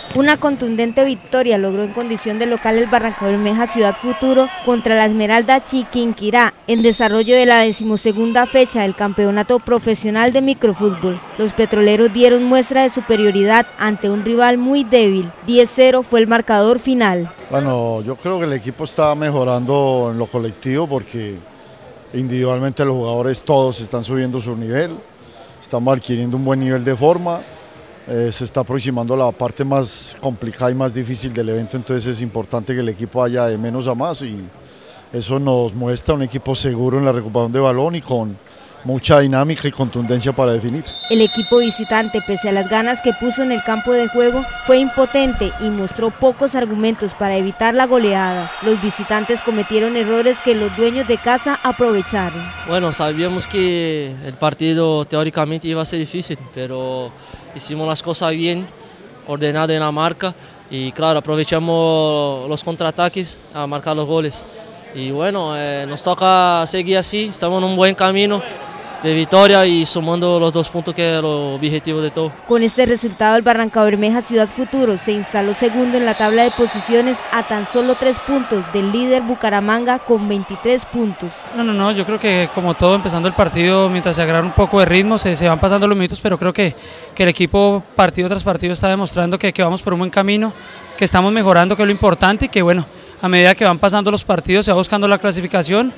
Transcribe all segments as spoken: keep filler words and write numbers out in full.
Una contundente victoria logró en condición de local el Barrancabermeja Ciudad Futuro contra la Esmeralda Chiquinquirá en desarrollo de la decimosegunda fecha del campeonato profesional de microfútbol. Los petroleros dieron muestra de superioridad ante un rival muy débil. diez cero fue el marcador final. Bueno, yo creo que el equipo está mejorando en lo colectivo porque individualmente los jugadores todos están subiendo su nivel, estamos adquiriendo un buen nivel de forma. Eh, se está aproximando la parte más complicada y más difícil del evento, entonces es importante que el equipo vaya de menos a más y eso nos muestra un equipo seguro en la recuperación de balón y con mucha dinámica y contundencia para definir. El equipo visitante, pese a las ganas que puso en el campo de juego, fue impotente y mostró pocos argumentos para evitar la goleada. Los visitantes cometieron errores que los dueños de casa aprovecharon. Bueno, sabíamos que el partido teóricamente iba a ser difícil, pero hicimos las cosas bien, ordenado en la marca y claro, aprovechamos los contraataques a marcar los goles. Y bueno, eh, nos toca seguir así, estamos en un buen camino de victoria y sumando los dos puntos que es el objetivo de todo. Con este resultado el Barrancabermeja Ciudad Futuro se instaló segundo en la tabla de posiciones a tan solo tres puntos del líder Bucaramanga con veintitrés puntos. No, no, no, yo creo que como todo empezando el partido, mientras se agarra un poco de ritmo, se, se van pasando los minutos, pero creo que, que el equipo partido tras partido está demostrando que, que vamos por un buen camino, que estamos mejorando, que es lo importante y que bueno, a medida que van pasando los partidos se va buscando la clasificación.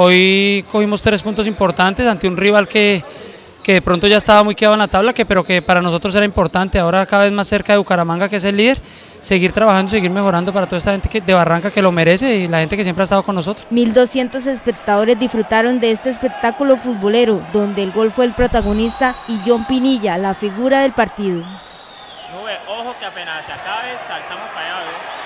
Hoy cogimos tres puntos importantes ante un rival que, que de pronto ya estaba muy quedado en la tabla, que, pero que para nosotros era importante, ahora cada vez más cerca de Bucaramanga que es el líder, seguir trabajando, seguir mejorando para toda esta gente que, de Barranca que lo merece y la gente que siempre ha estado con nosotros. mil doscientos espectadores disfrutaron de este espectáculo futbolero, donde el gol fue el protagonista y John Pinilla, la figura del partido. Nube, ojo que apenas se acabe, saltamos para allá, ¿ves?